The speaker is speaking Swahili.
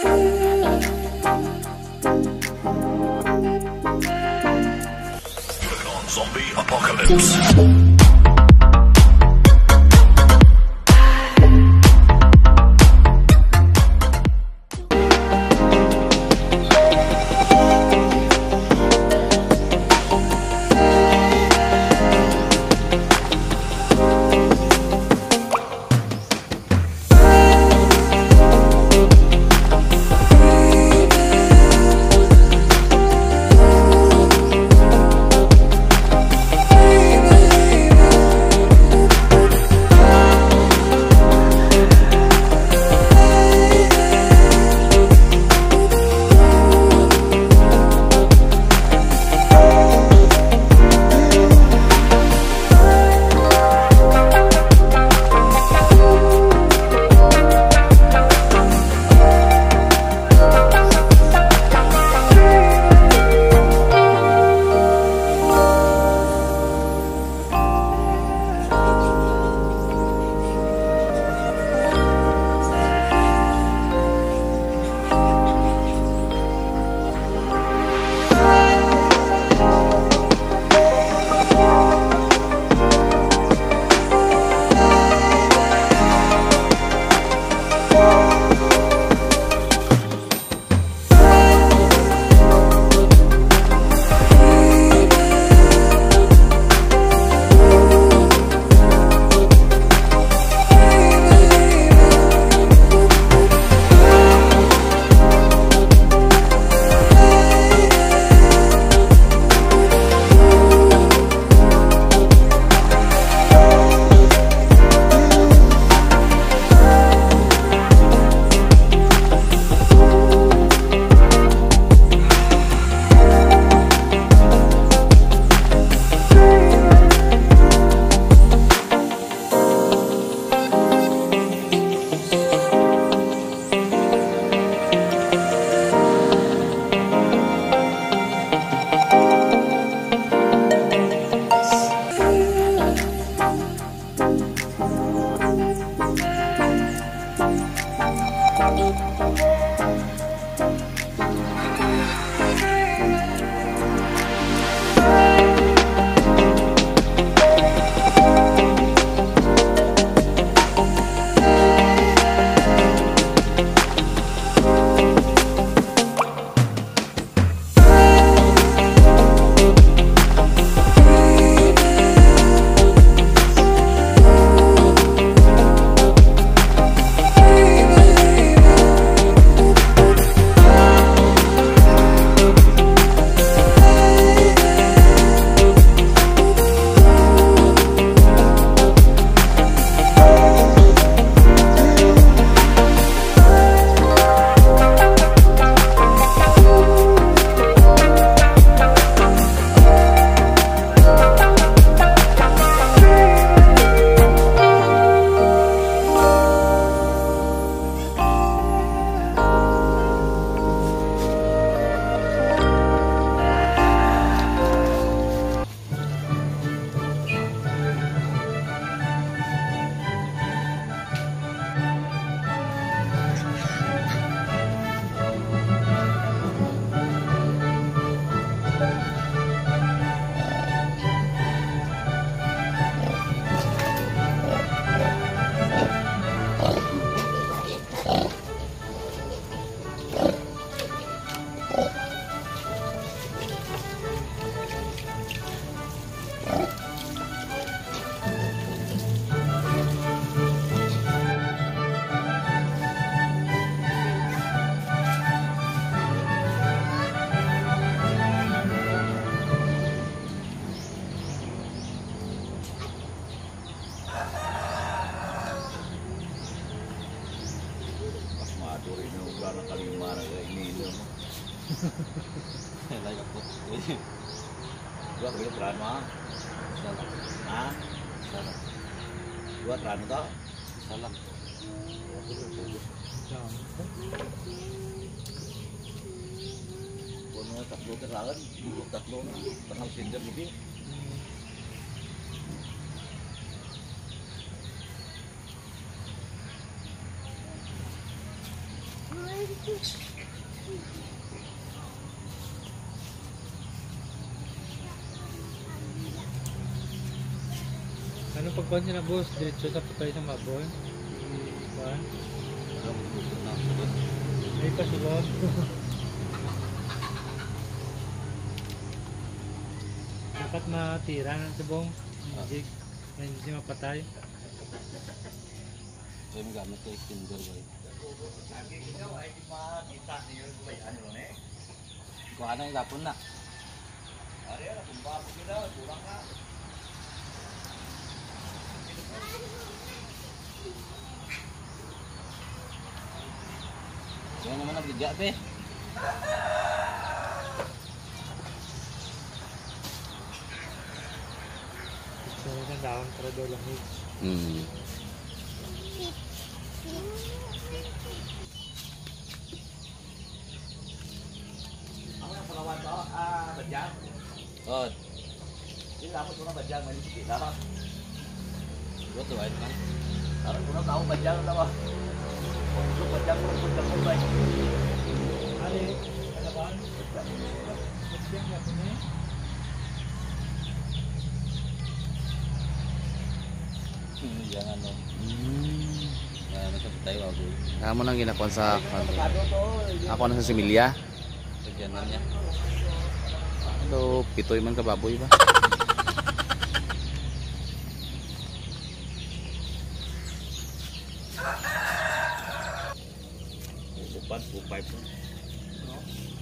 Zombie apocalypse. Gua beli beran mah. Hah? Gua beran to. Salam. Kono tatlo keralan, tatlo tengah sindir lebih. Ano pagkuhan siya na boss? Diretso sa patay ng baboy? Kuhan? Ay pa sila. Dapat matira ng sabong. Hindi mapatay. Saya gamit ko extender boy. Kung ano yung lapon na. Yan naman ang bigya pe. Gusto mo ng dahon para daw lamig. Ako yung palawan ko, badyang. Oh. Ini lapot ko na badyang, may sikit dapat. Buat tuh air kan. Kalau kurang tahu badyang apa. Untuk badyang kurang badyang baik. Ali, ada bahan? Badyang nggak punya? Jangan dong. Nah, nasa tayo bago. Kamu nang ginakuan sa ako na sa similya. Kerjaan niya. Hello, pitoy man ka baboy ba? Bupat, bupay po.